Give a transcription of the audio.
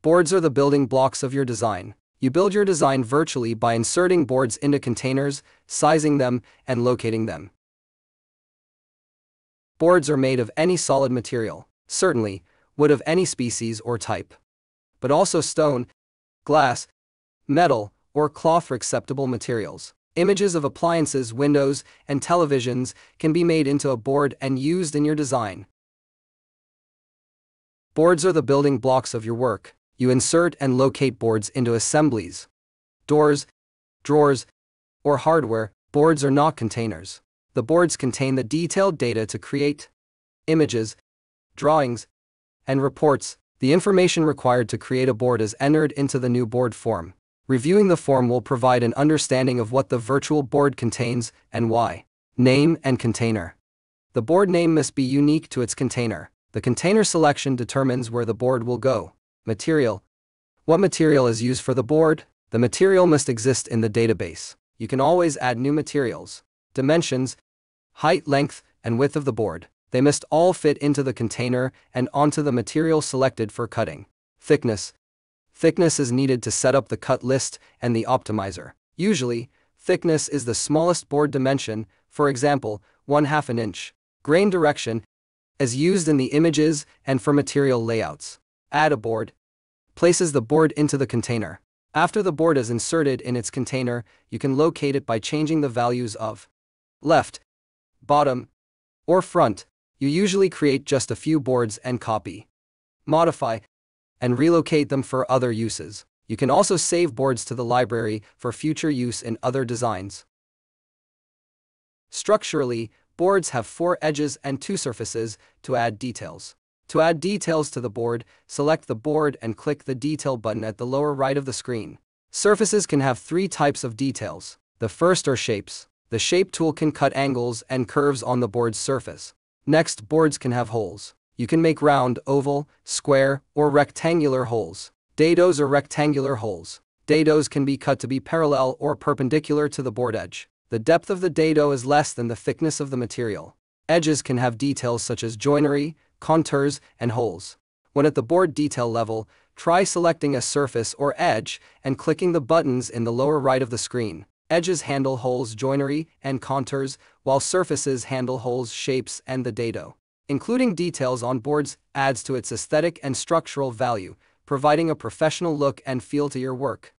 Boards are the building blocks of your design. You build your design virtually by inserting boards into containers, sizing them, and locating them. Boards are made of any solid material, certainly, wood of any species or type, but also stone, glass, metal, or cloth or acceptable materials. Images of appliances, windows, and televisions can be made into a board and used in your design. Boards are the building blocks of your work. You insert and locate boards into assemblies, doors, drawers, or hardware. Boards are not containers. The boards contain the detailed data to create images, drawings, and reports. The information required to create a board is entered into the new board form. Reviewing the form will provide an understanding of what the virtual board contains and why. Name and container. The board name must be unique to its container. The container selection determines where the board will go. Material. What material is used for the board? The material must exist in the database. You can always add new materials. Dimensions, height, length, and width of the board. They must all fit into the container and onto the material selected for cutting. Thickness. Thickness is needed to set up the cut list and the optimizer. Usually, thickness is the smallest board dimension, for example, 1/2 inch. Grain direction is used in the images and for material layouts. Add a board. Places the board into the container. After the board is inserted in its container, you can locate it by changing the values of left, bottom, or front. You usually create just a few boards and copy, modify, and relocate them for other uses. You can also save boards to the library for future use in other designs. Structurally, boards have 4 edges and 2 surfaces to add details. To add details to the board, select the board and click the Detail button at the lower right of the screen. Surfaces can have 3 types of details. The first are shapes. The Shape tool can cut angles and curves on the board's surface. Next, boards can have holes. You can make round, oval, square, or rectangular holes. Dados are rectangular holes. Dados can be cut to be parallel or perpendicular to the board edge. The depth of the dado is less than the thickness of the material. Edges can have details such as joinery, contours, and holes. When at the board detail level, try selecting a surface or edge and clicking the buttons in the lower right of the screen. Edges handle holes, joinery, and contours, while surfaces handle holes, shapes, and the dado. Including details on boards adds to its aesthetic and structural value, providing a professional look and feel to your work.